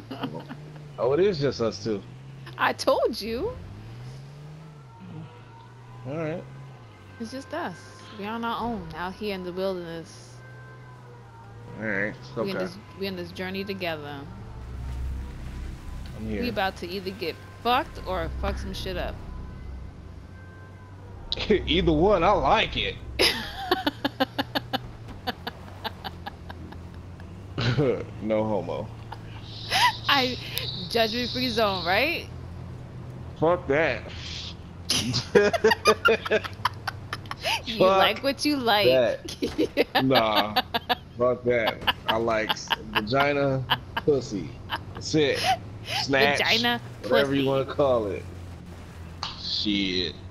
Oh, it is just us two. I told you. All right. It's just us. We're on our own out here in the wilderness. All right. Okay. We in this journey together. I'm We here. about to either get fucked or fuck some shit up. Either one, I like it. No homo. I judgment free zone, right? Fuck that. You like Fuck what you like. that. Nah. Fuck that. I like vagina, pussy. That's it. Snatch, Vagina, whatever you pussy. want to call it. Shit.